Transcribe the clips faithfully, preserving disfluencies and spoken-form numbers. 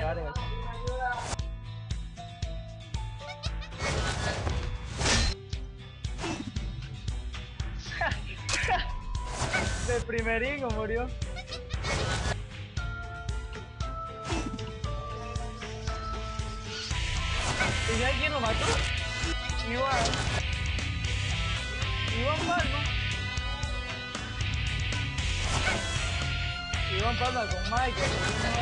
verga. De primerico murió. ¿Y ya quién lo mató? Igual. Iván Palma. Iván Palma con Michael.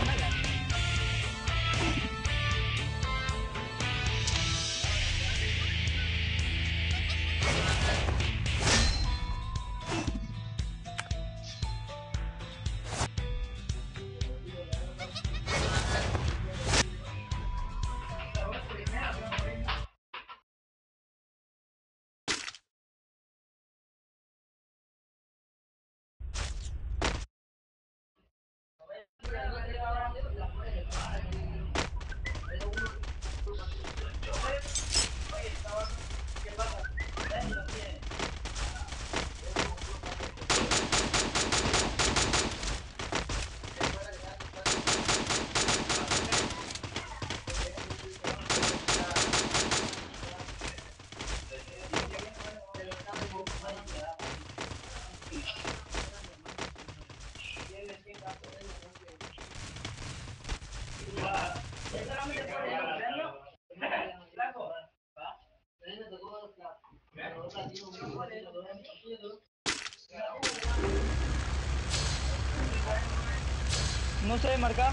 No sé marcar.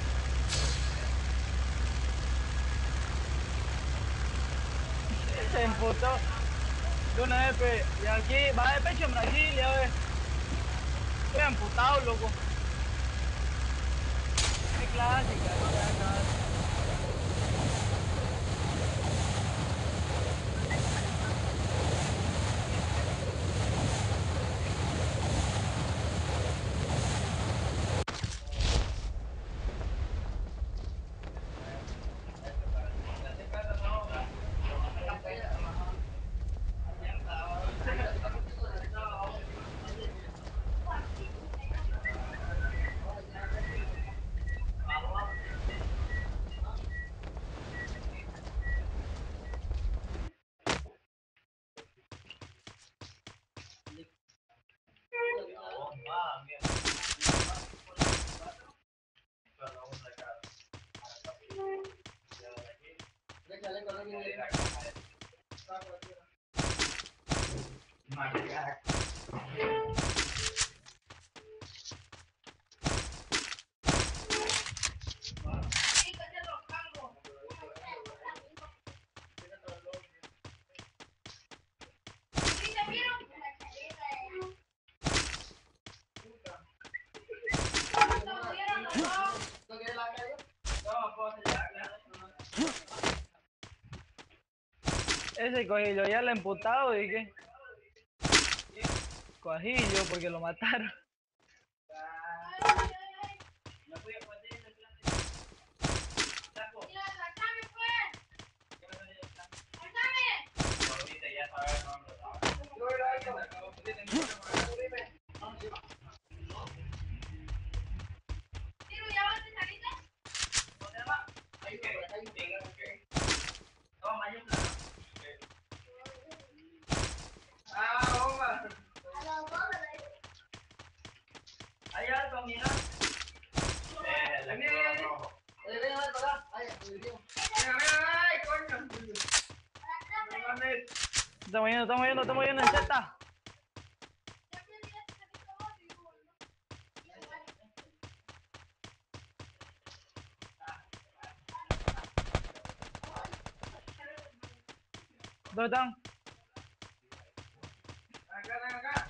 Se emputó de una vez, pe. Y aquí va de pecho en Brasil, ya ves. Estoy emputado, loco. Qué clásica, no me da nada. Ese Coajillo ya le emputado y qué. Coajillo porque lo mataron. Estamos yendo, estamos yendo, estamos yendo en Z. ¿Dónde están? Acá, acá, acá.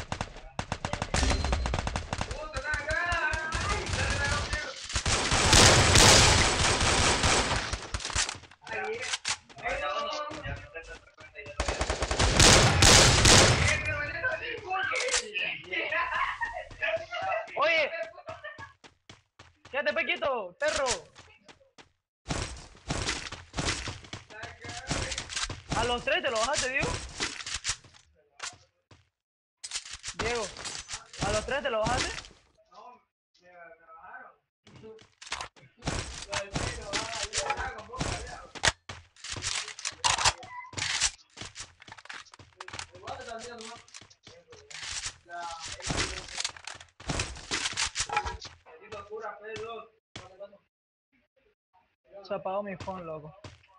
Puta, están acá. Ahí. Oye, quédate pequito, perro. A los tres te lo bajaste, Diego. Diego, a los tres te lo bajaste. No, me bajaron. Se apagó mi phone, loco.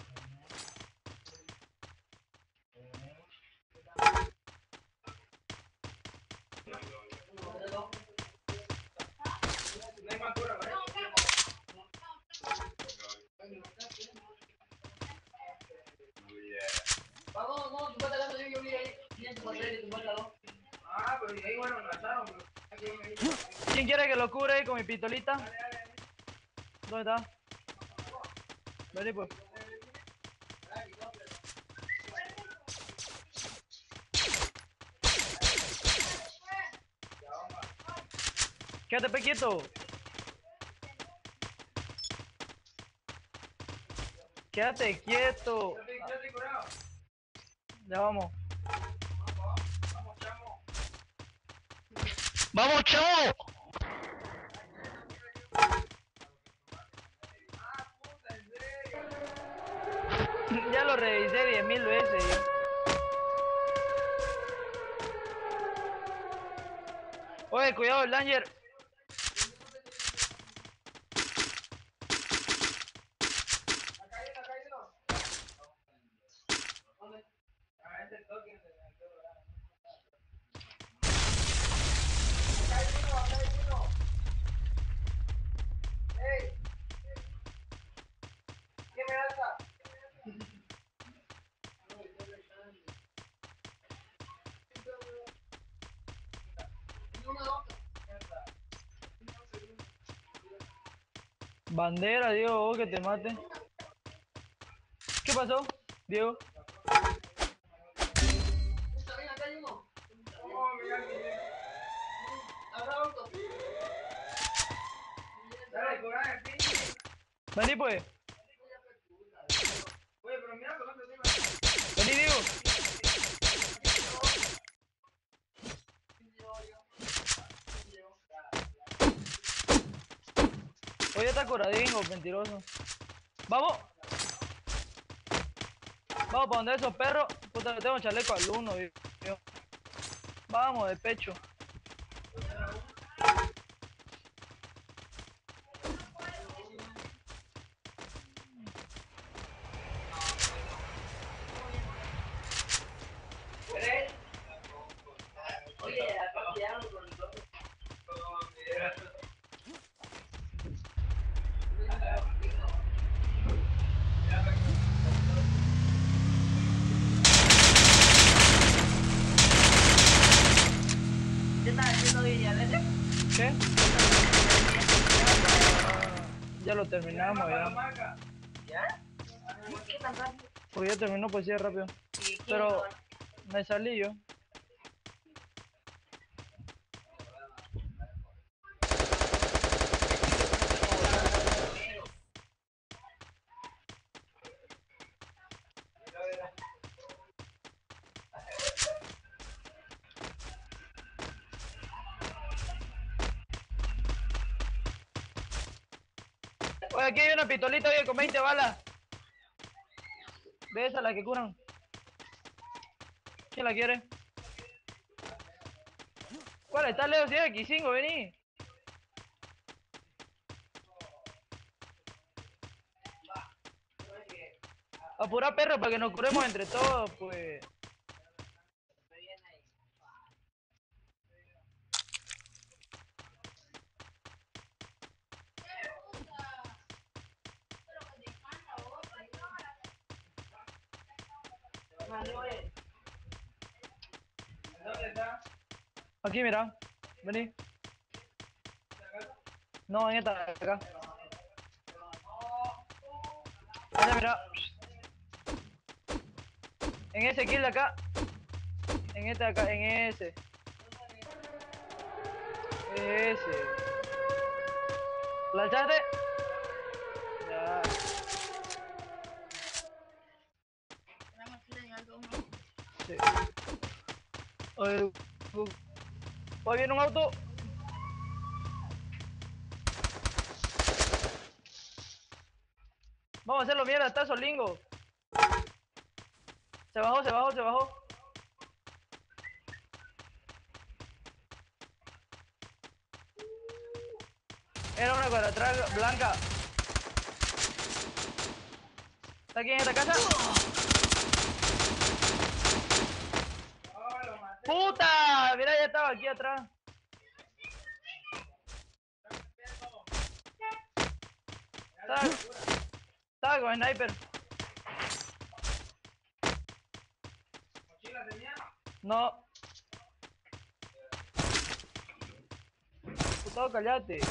Vamos, no, tu pata yo, yo vi ahí. Bien, tu pata y tu pata dos. Ah, pero ahí bueno, enlazaron. ¿Quién quiere que lo cure ahí con mi pistolita? ¿Dónde está? Vení pues. Quédate pe quieto. Quédate quieto. Ya vamos. ¡Vamos, chavo! Ya lo revisé diez mil veces yo. Oye, cuidado el danger. Bandera, Diego, que te mate. ¿Qué pasó, Diego? Está bien, acá hay uno. Oh, mira, mira. Habrá auto. Dale, coraje, pinche. Vení pues. Oye, pero mira, pero no te digo. Vení, Diego. Oye, está curadingo, mentiroso. Vamos. Vamos para donde esos perros. Puta, le tengo chaleco al uno, Diego. Vamos, de pecho. Oye, pasearon con el otro. ¿Qué estás haciendo hoy día, Lete? ¿Qué? Ya lo terminamos, ya. ¿Ya? ¿Qué tan rápido? Porque ya terminó poesía rápido. ¿Y quién Pero no? me salí yo. Oye, aquí hay una pistolita, oye, con veinte balas. De esas, las que curan. ¿Quién la quiere? ¿Cuál está, Leo? Si es equis cinco, vení. Apura, perro, para que nos curemos entre todos, pues. ¿Dónde está? Aquí, mira. Vení. No, en esta de acá. Mira, mira. En ese kill de acá. En este de acá, en ese. Ese. ¿La echaste? Ya. Sí. Oye, hoy viene un auto. Vamos a hacerlo mierda, está Solingo. Se bajó, se bajó, se bajó. Era una cuadra atrás blanca. ¿Está aquí en esta casa? ¡Puta! Mira, ya estaba aquí atrás. Estaba, estaba con sniper. ¿Mochila tenía? No. Puta, callate.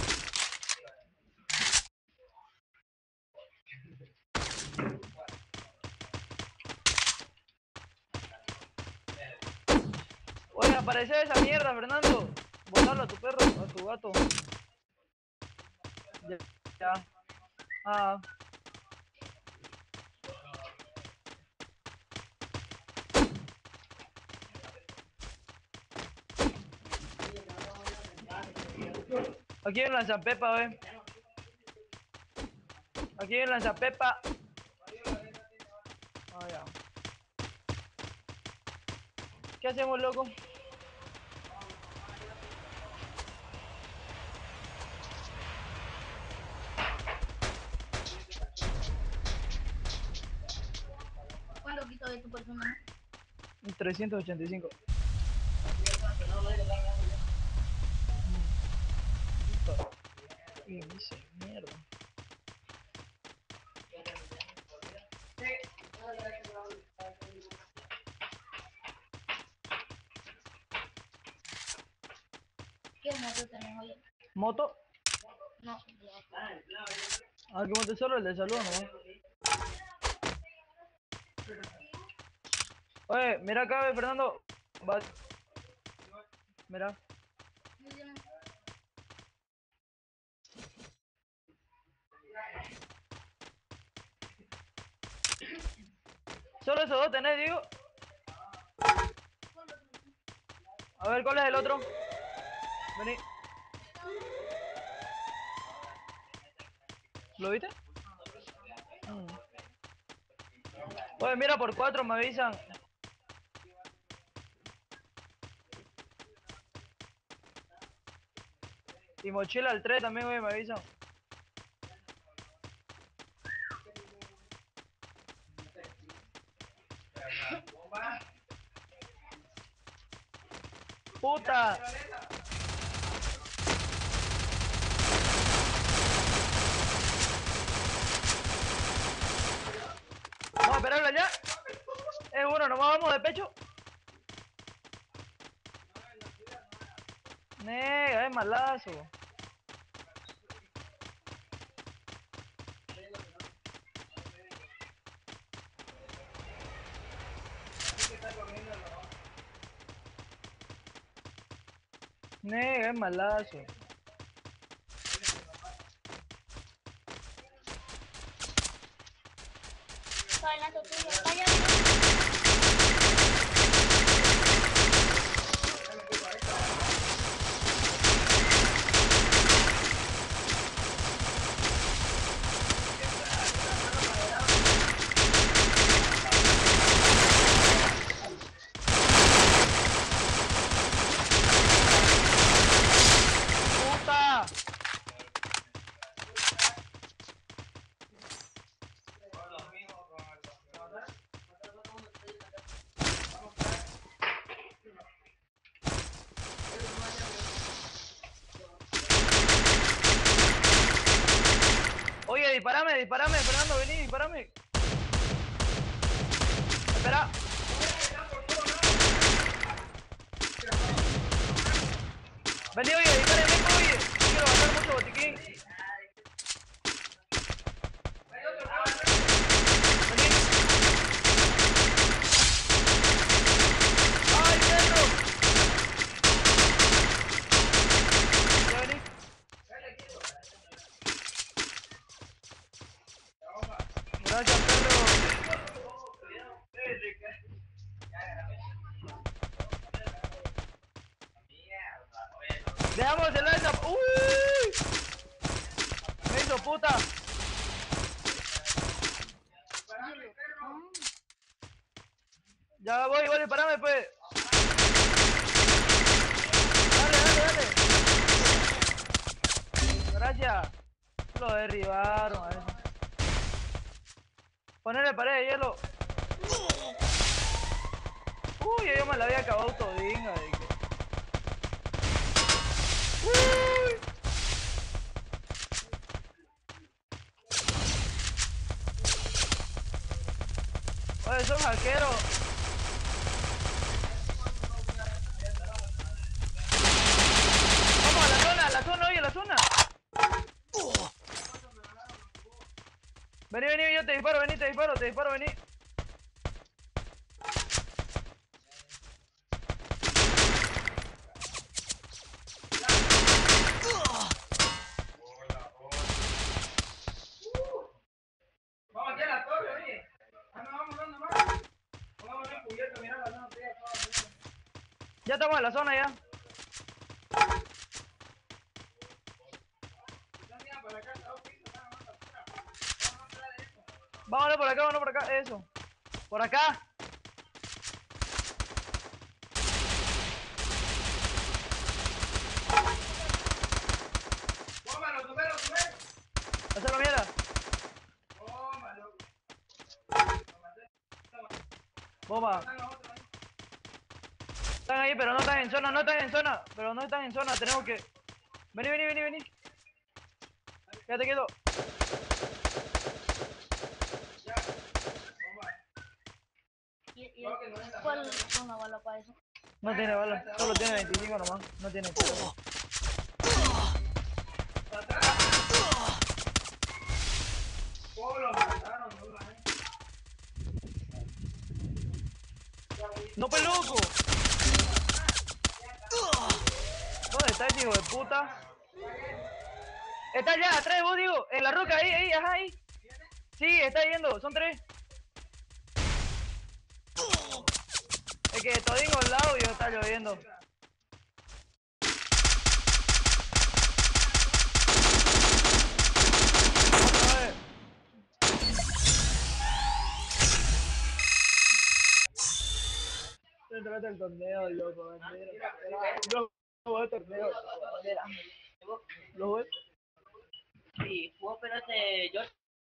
Oye, aparece esa mierda, Fernando. Botarlo a tu perro, a tu gato. Ya. ya. Ah. Aquí hay un lanzapepa, ve. Aquí hay un lanzapepa. Ah, ya. ¿Qué hacemos, loco? ¿Cuánto quito de tu personaje? trescientos ochenta y cinco. ¿Qué dice? Mierda. ¿Qué moto tenés hoy? ¿Moto? No. Ah, que monte solo el de salud, ¿no? Oye, mira acá, ve, Fernando. Va. Mira. Solo esos dos tenés, digo. A ver, ¿cuál es el otro? Vení. ¿Lo viste? Mm. Oye, mira, por cuatro me avisan. Y mochila al tres también, oye, me avisan. ¡Puta! Vamos a esperarlo ya. Es uno, nomás vamos de pecho. Nega, es malazo. Nega, es malazo. Bailando tuyo. Vaya. ¡Puta! Oye, disparame, disparame, Fernando, vení, disparame. Espera. Vení, oye, dispárame, oye. Quiero gastar mucho botiquín. Vení. ¡Ay, perro! Ya vení. Gracias, perro. Dejamos el lanza. ¡Uy! Me hizo puta. Ya voy, voy, disparame, pues. Dale, dale, dale. Gracias. Lo derribaron a eso. Ponerle pared de hielo. Uy, yo me la había acabado todinga. De que... Uy. Oye, son hackeros. Vamos a la zona, a la zona, oye, a la zona. Vení, vení, yo te disparo, vení, te disparo, te disparo, vení. Vamos aquí a la torre, oye. Ah, no, vamos dando más. Vamos a ver cubierto, mira la zona. Ya estamos en la zona ya. Vámonos por acá, vámonos por acá, eso. Por acá. Tómalo, tómalo, tómalo. Hacer la mierda. Tómalo. Bomba. Están ahí, pero no están en zona, no están en zona. Pero no están en zona, tenemos que... Vení, vení, vení, vení. Quédate quieto. ¿Y, y cuál es una bala para eso? No tiene bala, solo tiene veinticinco nomás. No tiene cuero. ¡No, peluco! ¿Dónde está ese hijo de puta? Está allá, atrás de vos, digo. En la roca, ahí, ahí, ajá, ahí. Sí, está yendo, son tres. Es que todingo al lado y está lloviendo. Otra vez. Entrate al torneo, loco, bandera. Yo jugué el torneo, bandera. ¿Lo jugué? Sí, jugó, pero este, yo...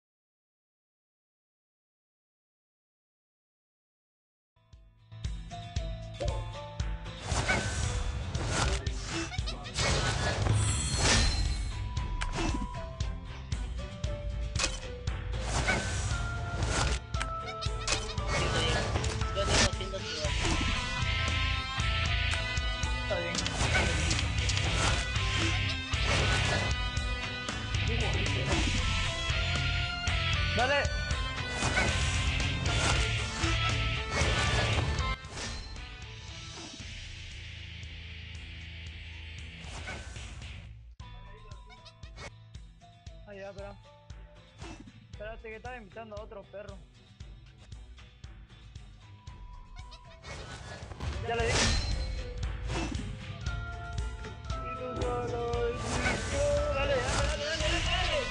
Yo tengo ciento cincuenta. Está bien. Dale. Ah, ya, espera. Espérate que estaba invitando a otro perro. Ya le di. Y tú solo y tú. Dale, dale, dale, dale, dale, dale.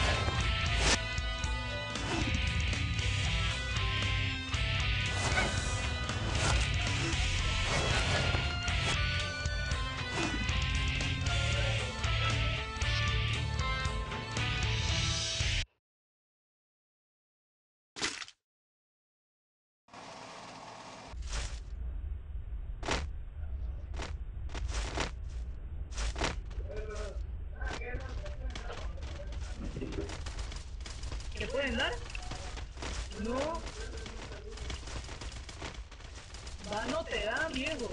¿Qué pueden dar? No. Va, no te dan, viejo.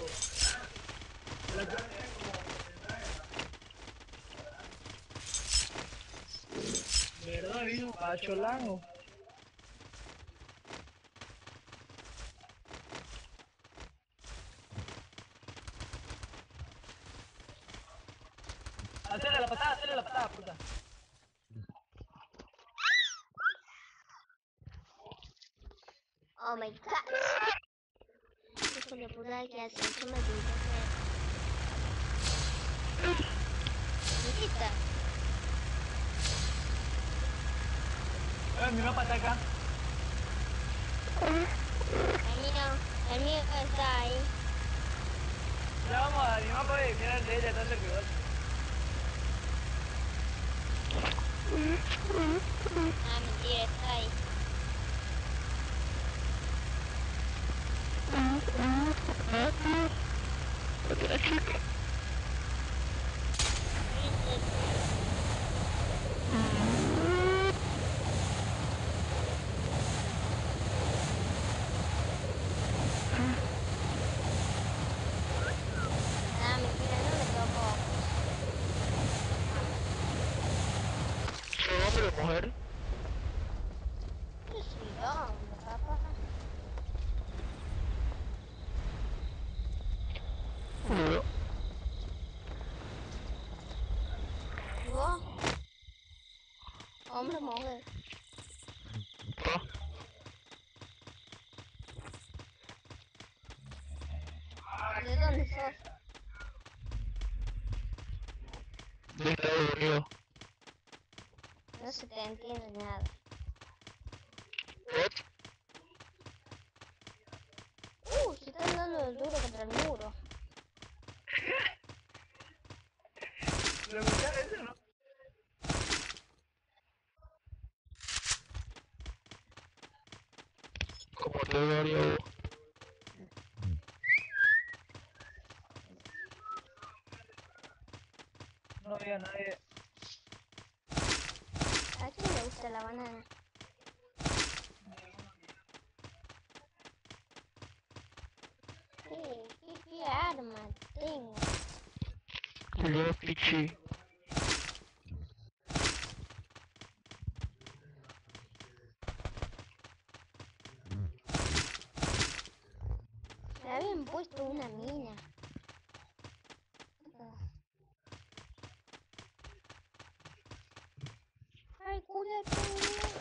¿Verdad, viejo? Pacholango. Hacerle la patada, hacerle la patada, puta. Oh my god. Hijo de puta que hace hecho me dice Nikita. Eh, mi mapa está acá. El mío, el mío está ahí. Ya vamos a mi mapa y mira el de ella, está cerca igual. Ah, mentira, está ahí. quiero, mujer. Yo soy hombre, papá. Yo. ¿Y vos? Hombre o mujer. Ah, ¿De dónde sos? de Estados Unidos. No se te entiende nada. What? Uh, se están dando el duro contra el muro. ¿Lo escucharon eso no? Como te daría vos. No había nadie. ¿A quién le gusta la banana? Uh, ¿qué, qué arma tengo? Yo, pichi. Me habían puesto una mina. Uh. Ay, culia, tengo miedo.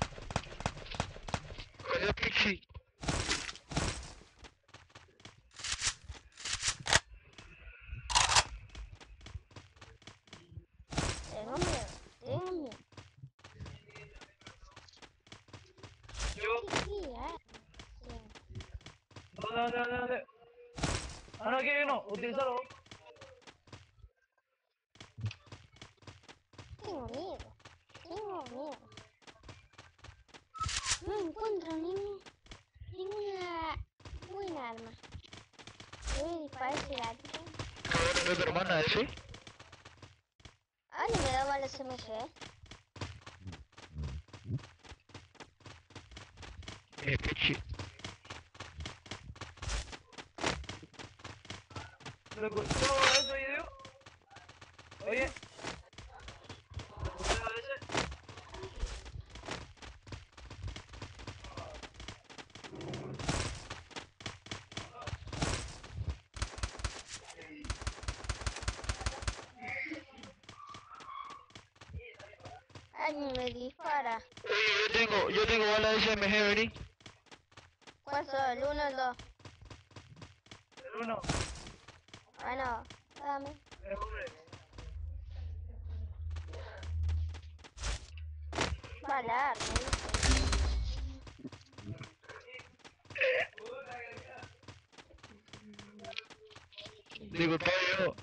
Yo, pichi. Tengo miedo, tengo miedo. Yo. ¿Qué, qué arma tengo? ¿Dónde, dónde, dónde, dónde? Ah, no, aquí no. Utilízalo vos. Tengo miedo, tengo miedo. No encuentro ningún, ninguna buena arma. Le voy a disparar ese gatito. ¿No tu hermana ese? Ah, no me daba el S M G. Eh, pichi. ¿Lo escuchó eso, video? Oye. ¿Lo escuchó ese? Alguien me dispara. Yo tengo, yo tengo bala de S M G, vení. ¿Cuál soy? ¿El uno o el dos? El uno. Bueno, dame. El hombre. Balar, me dice. Disculpa yo.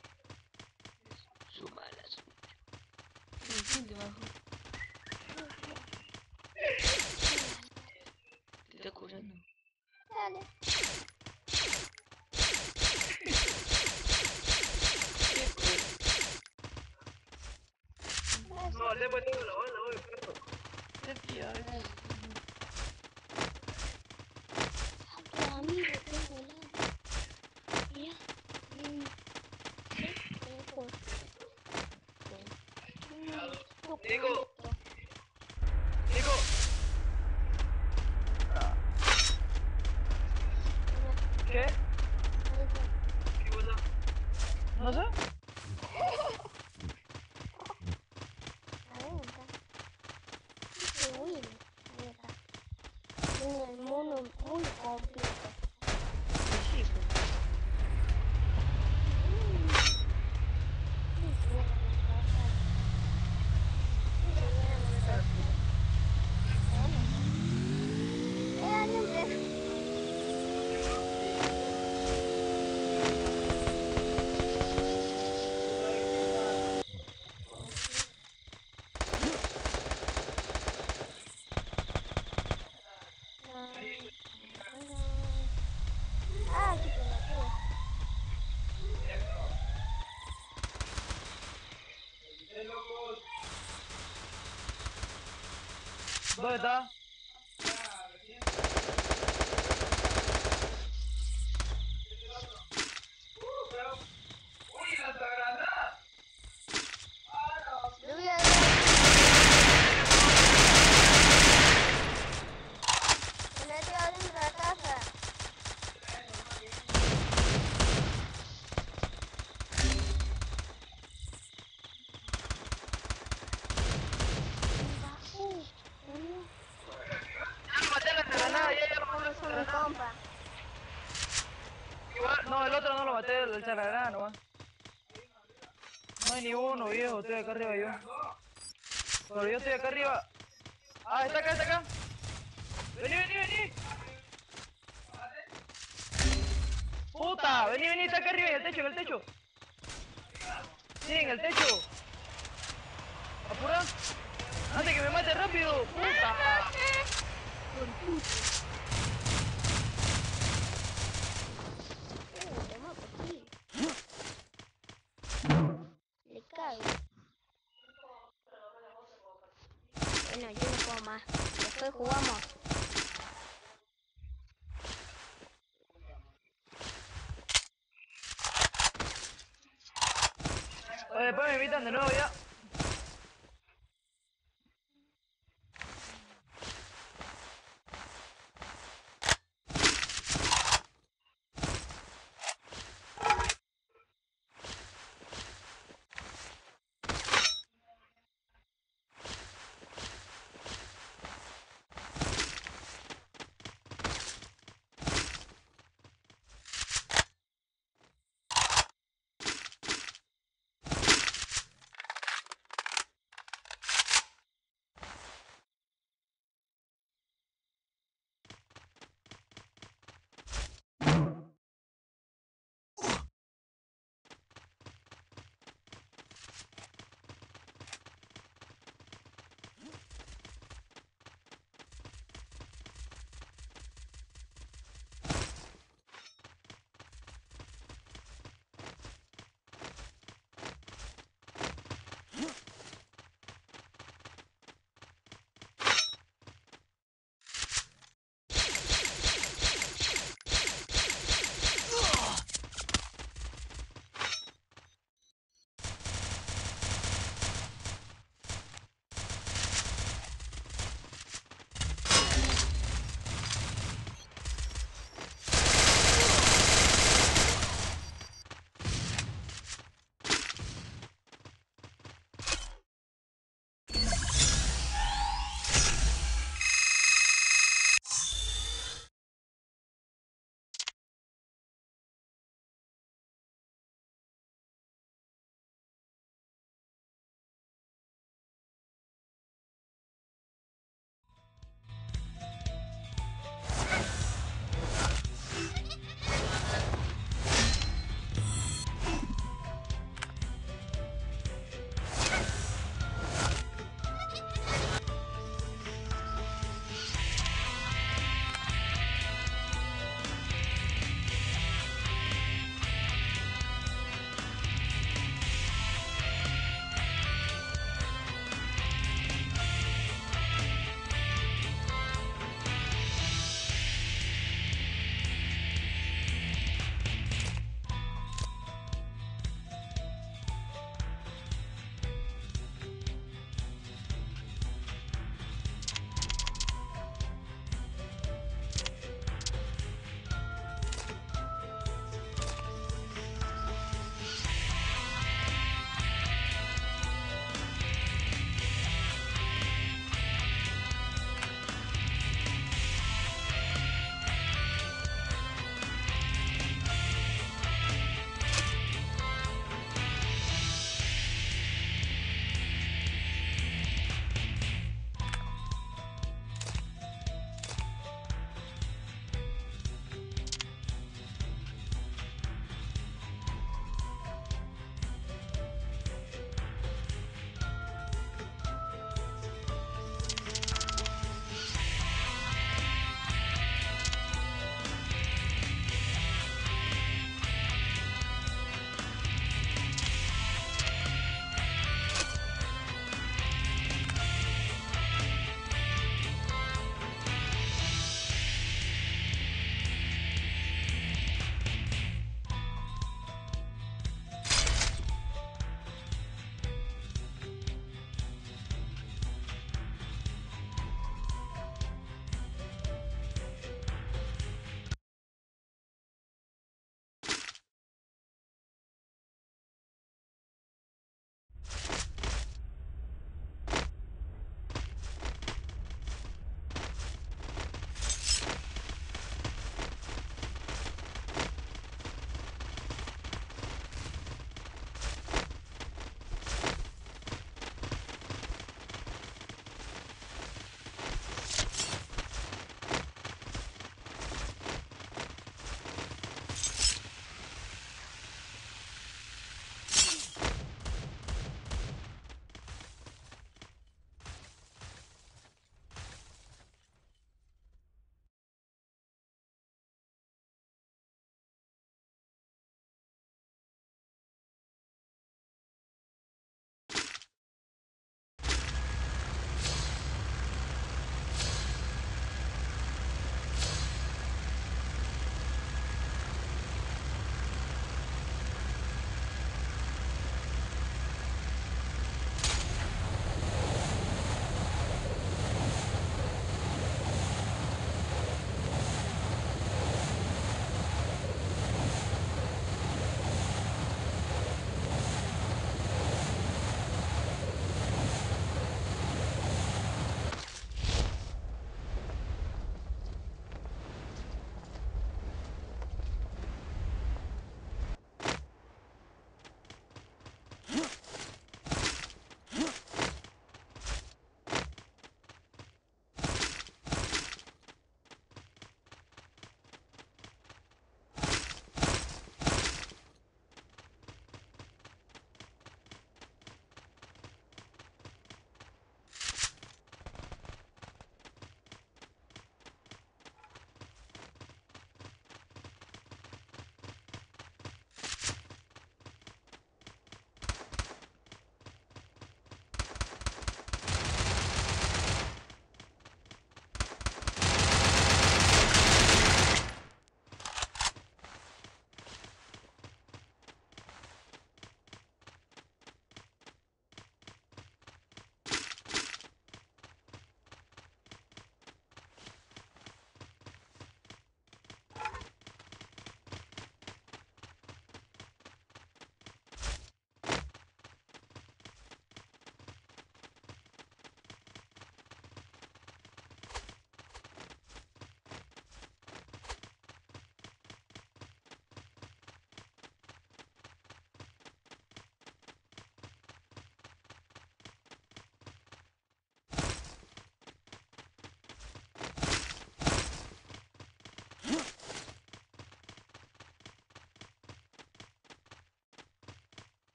Su mala, su ¿Quién quién te bajó? Te está curando. Dale. No, después tengo la bala, oye, perro. ¿Qué tío? Tu amigo tengo el lado. Mira. Mm. Sí, tengo. Mm, tu Nico. culito. Nico. ¿Qué? ¿Qué cosa? No sé. Adentro. Dice Will. Ahí está. Tiene el mono muy completo. Sí, pues. Mm. Sí, se viene a retrasar. Sí, se viene a retrasar. Bueno. Eh, dale un beso. Ah, qué pelotudo. ¿Dónde está? Le voy a dar. del Charará nomás. No hay ni uno, viejo, estoy acá arriba yo. Pero yo estoy acá arriba. Ah, está acá, está acá. Vení, vení, vení. Puta, vení, vení, está acá arriba, en el techo, en el techo. Sí, en el techo. Apura. Antes que me mate rápido. Puta. Uh, le mato aquí. Le cago. Bueno, yo no puedo más. Después jugamos. Oye, después me invitan de nuevo ya.